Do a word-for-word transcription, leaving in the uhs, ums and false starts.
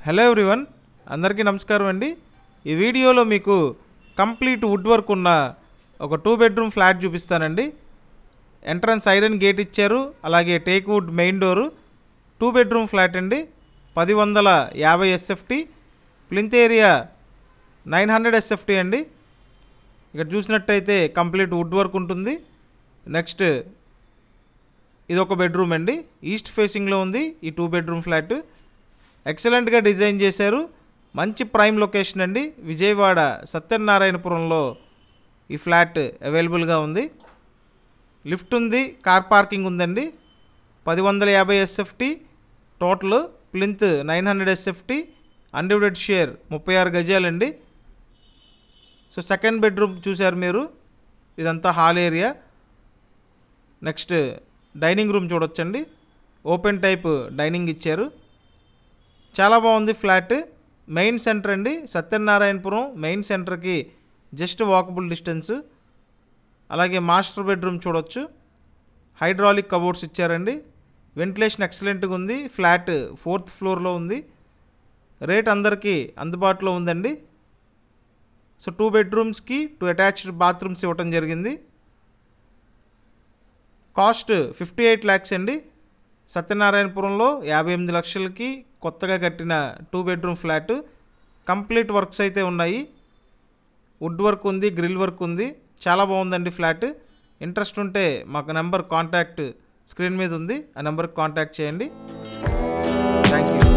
Hello everyone, అందరికీ నమస్కారం అండి. ఈ వీడియోలో మీకు కంప్లీట్ వుడ్ వర్క్ ఉన్న ఒక టూ బెడ్రూమ్ ఫ్లాట్ చూపిస్తానండి. ఎంట్రన్స్ ఐరన్ గేట్ ఇచ్చారు, అలాగే teak wood main door. Two bedroom flat అండి. పది వందల యాభై SFT, plinth area nine hundred SFT అండి. ఇక్కడ చూసినట్టయితే కంప్లీట్ వుడ్ వర్క్ ఉంటుంది. నెక్స్ట్ ఇది ఒక బెడ్రూమ్ అండి. ఈస్ట్ ఫేసింగ్లో ఉంది ఈ టూ బెడ్రూమ్ ఫ్లాట్. ఎక్సలెంట్గా డిజైన్ చేశారు. మంచి ప్రైమ్ లొకేషన్ అండి. విజయవాడ సత్యనారాయణపురంలో ఈ ఫ్లాట్ అవైలబుల్గా ఉంది. లిఫ్ట్ ఉంది, కార్ పార్కింగ్ ఉందండి. పది వందల యాభై SFT total, plinth nine hundred SFT, undivided share ముప్పై ఆరు గజాలండి. సో సెకండ్ బెడ్రూమ్ చూశారు మీరు, ఇదంతా hall area. Next dining room చూడొచ్చండి. ఓపెన్ టైప్ డైనింగ్ ఇచ్చారు. చాలా బాగుంది ఫ్లాట్. మెయిన్ సెంటర్ అండి, సత్యనారాయణపురం మెయిన్ సెంటర్కి జస్ట్ వాకబుల్ డిస్టెన్స్. అలాగే మాస్టర్ బెడ్రూమ్ చూడొచ్చు. హైడ్రాలిక్ కబోర్డ్స్ ఇచ్చారండి. వెంటిలేషన్ ఎక్సలెంట్గా ఉంది. ఫ్లాట్ ఫోర్త్ ఫ్లోర్లో ఉంది. రేట్ అందరికీ అందుబాటులో ఉందండి. సో టూ బెడ్రూమ్స్కి టూ అటాచ్డ్ బాత్రూమ్స్ ఇవ్వటం జరిగింది. కాస్ట్ ఫిఫ్టీ ఎయిట్ ల్యాక్స్ అండి. సత్యనారాయణపురంలో యాభై ఎనిమిది లక్షలకి కొత్తగా కట్టిన two bedroom flat. Complete works అయితే ఉన్నాయి. వుడ్ వర్క్ ఉంది, గ్రిల్ వర్క్ ఉంది. చాలా బాగుందండి ఫ్లాట్. ఇంట్రెస్ట్ ఉంటే మాకు నెంబర్ కాంటాక్ట్ స్క్రీన్ మీద ఉంది, ఆ నెంబర్కి కాంటాక్ట్ చేయండి. Thank you.